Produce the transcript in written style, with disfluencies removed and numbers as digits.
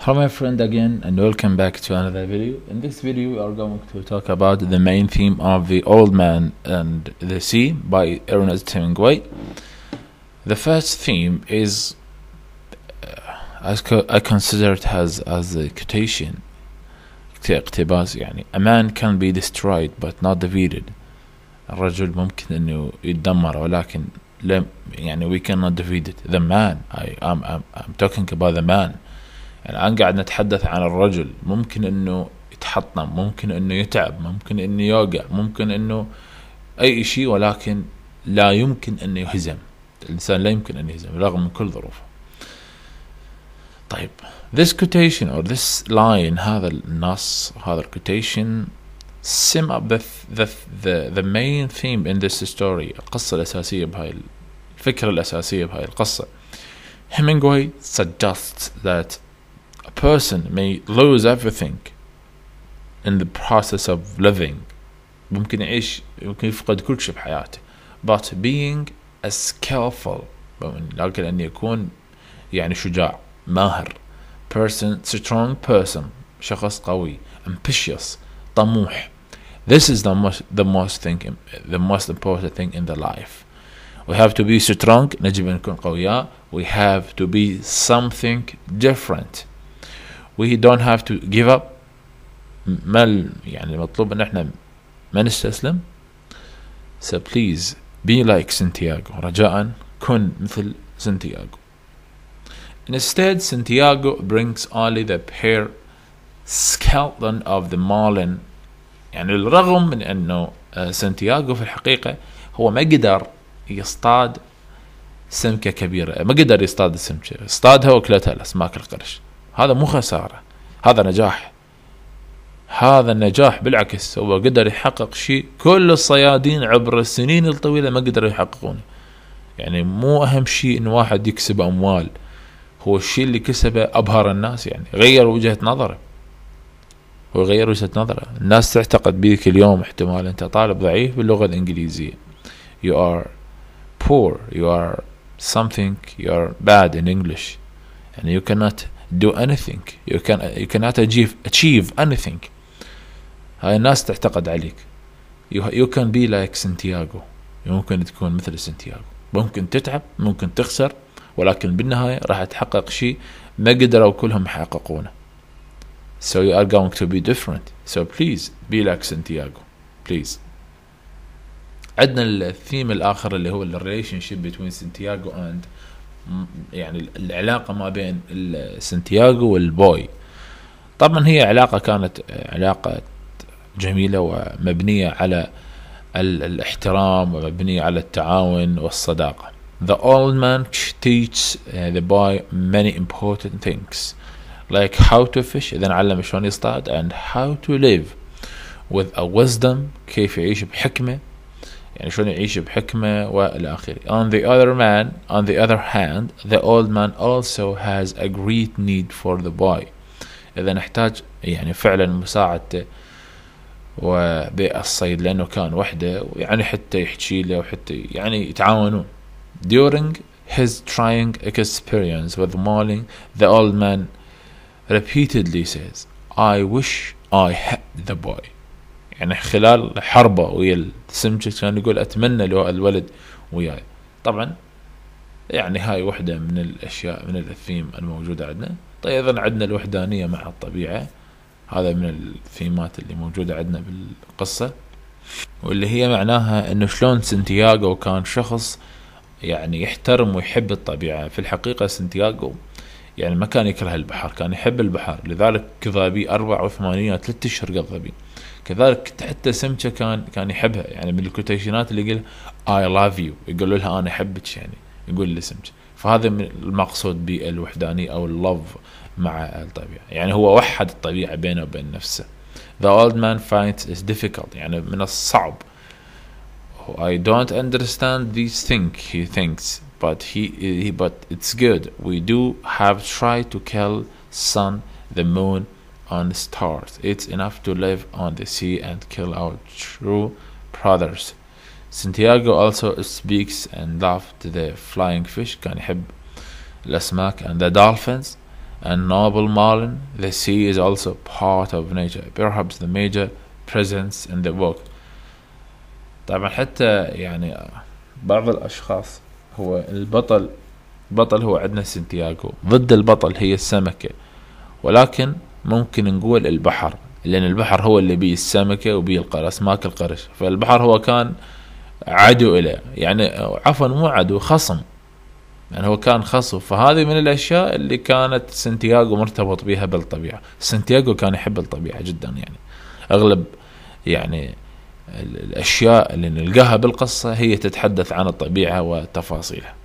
Hello my friend again and welcome back to another video. In this video we are going to talk about the main theme of The Old Man and the Sea by Ernest Hemingway. The first theme is I consider it as a quotation, اقتباس يعني a man can be destroyed but not defeated. الرجل ممكن انه يتدمر ولكن لم يعني we cannot defeat it. The man I'm talking about the man. يعني أنا قاعد نتحدث عن الرجل، ممكن إنه يتحطم، ممكن إنه يتعب، ممكن إنه يوقع، ممكن إنه أي شيء، ولكن لا يمكن إنه يهزم. الإنسان لا يمكن أن يهزم رغم من كل ظروفه. طيب this quotation or this line، هذا النص، هذا quotation sum up the main theme in this story، القصة الأساسية بهاي الفكرة الأساسية بهاي القصة. Hemingway suggests that a person may lose everything in the process of living. ممكن يعيش، ممكن يفقد كل شيء بحياته. But being a skillful، لكن أن يكون يعني شجاع، ماهر، strong person، شخص قوي، ambitious، طموح. This is the most important thing in the life. We have to be strong، نجب أن نكون قوياء. We have to be something different. We don't have to give up. يعني مطلوب أن احنا ما نستسلم. So please be like Santiago. رجاء كن مثل Santiago. Instead, Santiago brings only the bare skeleton of the marlin. يعني الرغم من أنه سانتياغو في الحقيقة هو ما قدر يصطاد سمكة كبيرة، ما قدر يصطاد السمكة، اصطادها وكلتها الأسماك القرش. هذا مو خسارة، هذا نجاح. هذا النجاح بالعكس هو قدر يحقق شيء كل الصيادين عبر السنين الطويلة ما قدروا يحققونه. يعني مو أهم شيء إن واحد يكسب أموال، هو الشيء اللي كسبه أبهر الناس، يعني غير وجهة نظره. هو غير وجهة نظره. الناس تعتقد بيك اليوم احتمال أنت طالب ضعيف باللغة الإنجليزية. You are poor, you are something, you are bad in English, and you cannot do anything, you cannot achieve anything. هاي الناس تعتقد عليك. you can be like Santiago. ممكن تكون مثل سانتياغو، ممكن تتعب، ممكن تخسر، ولكن بالنهاية راح تحقق شيء ما قدروا كلهم يحققونه. So you are going to be different. So please be like Santiago, please. عندنا الثيم الآخر اللي هو relationship between Santiago and يعني العلاقة ما بين سانتياغو والبوي. طبعا هي علاقة كانت علاقة جميلة ومبنية على الاحترام ومبنية على التعاون والصداقة. The old man teaches the boy many important things like how to fish، إذا علم شلون يصطاد، and how to live with a wisdom، كيف يعيش بحكمة، يعني شلون يعيش بحكمة وإلى آخره. On the other hand, the old man also has a great need for the boy. إذا نحتاج يعني فعلا مساعدته وبالصيد، لأنه كان وحده، يعني حتى يحكي له وحتى يعني يتعاونون. During his trying experience with Marlin, the old man repeatedly says, I wish I had the boy. يعني خلال حربه ويا السمكة كان يقول أتمنى لو الولد وياي. طبعا يعني هاي وحدة من الأشياء من الثيم الموجودة عندنا. طيب أيضا عندنا الوحدانية مع الطبيعة، هذا من الثيمات اللي موجودة عندنا بالقصة، واللي هي معناها إنه شلون سانتياغو كان شخص يعني يحترم ويحب الطبيعة. في الحقيقة سانتياغو يعني ما كان يكره البحر، كان يحب البحر، لذلك كذابي 84 3 أشهر قضبي. كذلك حتى سمكة كان يحبها، يعني من الكوتيشنات اللي يقول I love you، يقول لها أنا أحبك، يعني يقول لسمكة. فهذا من المقصود بالوحدانية أو اللوف مع الطبيعة، يعني هو وحد الطبيعة بينه وبين نفسه. The old man finds it difficult، يعني من الصعب. I don't understand these things, he thinks, but it's good. We do have tried to kill sun, the moon, on the stars. It's enough to live on the sea and kill our true brothers. Santiago also speaks and loves the flying fish، كان يحب الأسماك، and the dolphins and Noble Marlin, the sea is also part of nature, perhaps the major presence in the work. طبعا حتى يعني بعض الأشخاص، هو البطل هو عندنا سانتياغو، ضد البطل هي السمكة، ولكن ممكن نقول البحر، لأن البحر هو اللي بيه السمكة وبيه الأسماك القرش، فالبحر هو كان عدو إله، يعني عفوا مو عدو، خصم، يعني هو كان خصم. فهذه من الأشياء اللي كانت سانتياغو مرتبط بها بالطبيعة. سانتياغو كان يحب الطبيعة جدا، يعني أغلب يعني الأشياء اللي نلقاها بالقصة هي تتحدث عن الطبيعة وتفاصيلها.